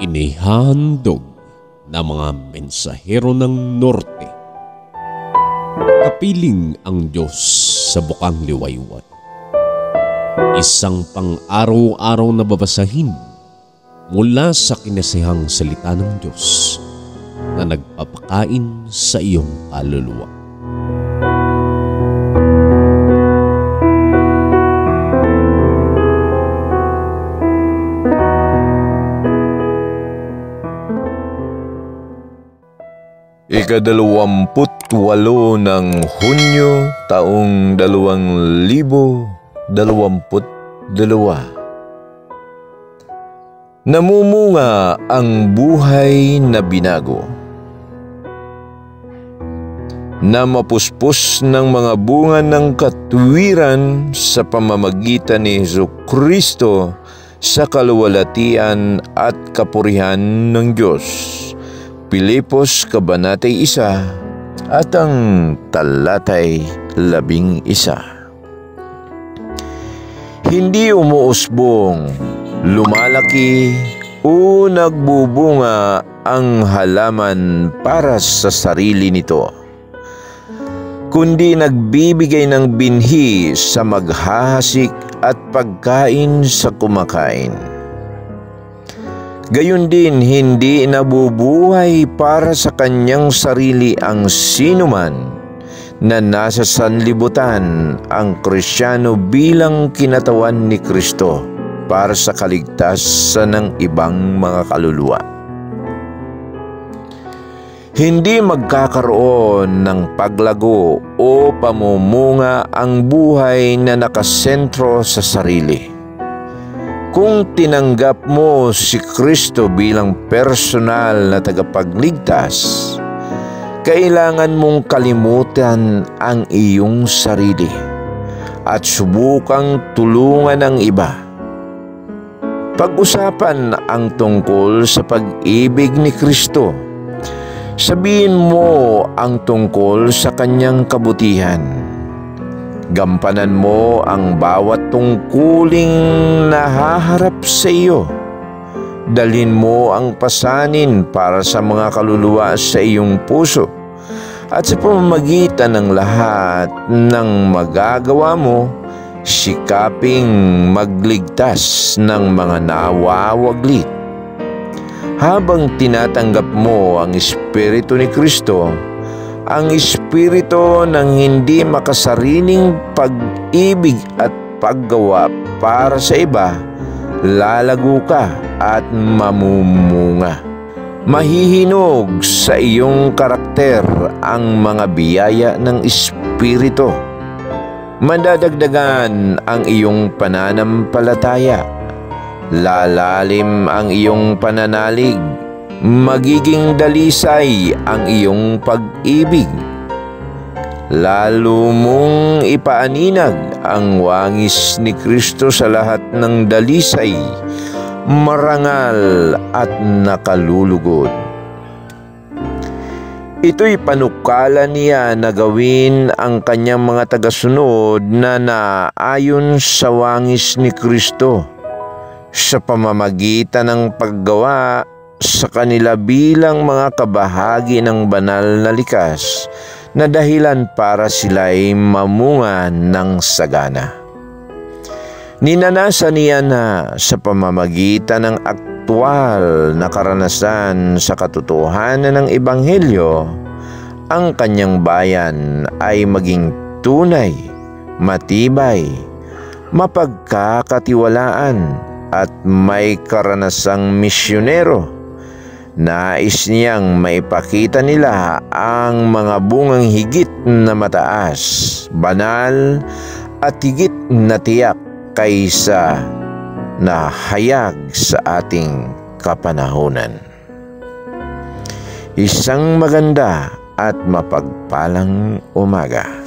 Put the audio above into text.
inihahandog ng mga mensahero ng norte. Kapiling ang Diyos sa bukang liwayway. Isang pang-araw-araw na babasahin mula sa kinasihang salita ng Diyos na nagpapakain sa iyong kaluluwa. Ika-28 ng Hunyo, taong 2022. Namumunga ang buhay na binago. Na mapuspos ng mga bunga ng katwiran sa pamamagitan ni Jesucristo sa kaluwalhatian at kapurihan ng Diyos. Pilipos Kabanatay 1 at ang talatay 11. Hindi umuusbong, lumalaki o nagbubunga ang halaman para sa sarili nito, kundi nagbibigay ng binhi sa maghahasik at pagkain sa kumakain. Gayon din, hindi nabubuhay para sa kanyang sarili ang sinuman na nasa sanlibutan ang Kristiyano bilang kinatawan ni Kristo para sa kaligtasan ng ibang mga kaluluwa. Hindi magkakaroon ng paglago o pamumunga ang buhay na nakasentro sa sarili. Kung tinanggap mo si Kristo bilang personal na tagapagligtas, kailangan mong kalimutan ang iyong sarili at subukang tulungan ang iba. Pag-usapan ang tungkol sa pag-ibig ni Kristo. Sabihin mo ang tungkol sa kanyang kabutihan. Gampanan mo ang bawat tungkuling nahaharap sa iyo. Dalhin mo ang pasanin para sa mga kaluluwa sa iyong puso. At sa pamamagitan ng lahat ng magagawa mo, sikaping magligtas ng mga nawawaglit. Habang tinatanggap mo ang Espiritu ni Kristo, ang espiritu ng hindi makasariling pag-ibig at paggawa para sa iba, lalago ka at mamumunga. Mahihinog sa iyong karakter ang mga biyaya ng espiritu. Madadagdagan ang iyong pananampalataya. Lalalim ang iyong pananalig. Magiging dalisay ang iyong pag-ibig. Lalo mong ipaaninag ang wangis ni Kristo sa lahat ng dalisay, marangal at nakalulugod. Ito'y panukala niya na gawin ang kanyang mga tagasunod na naayon sa wangis ni Kristo sa pamamagitan ng paggawa sa kanila bilang mga kabahagi ng banal na likas na dahilan para sila'y mamunga ng sagana. Ninanasan niya na sa pamamagitan ng aktwal na karanasan sa katotohanan ng Ebanghelyo, ang kanyang bayan ay maging tunay, matibay, mapagkakatiwalaan at may karanasang misyonero. Nais niyang maipakita nila ang mga bungang higit na mataas, banal at higit na tiyak kaysa na hayag sa ating kapanahunan. Isang maganda at mapagpalang umaga.